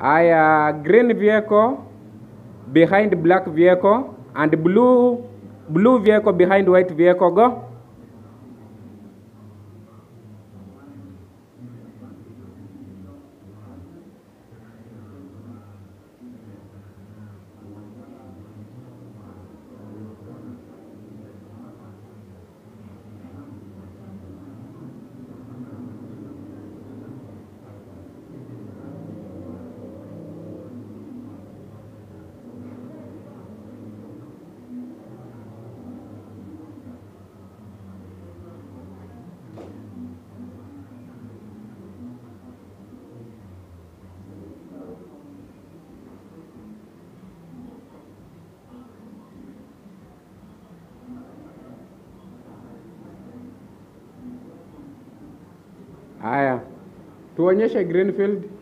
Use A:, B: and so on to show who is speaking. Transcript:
A: Haya, green vehicle behind black vehicle and blue vehicle behind white vehicle. Go. Haya, tuonyeshe green field.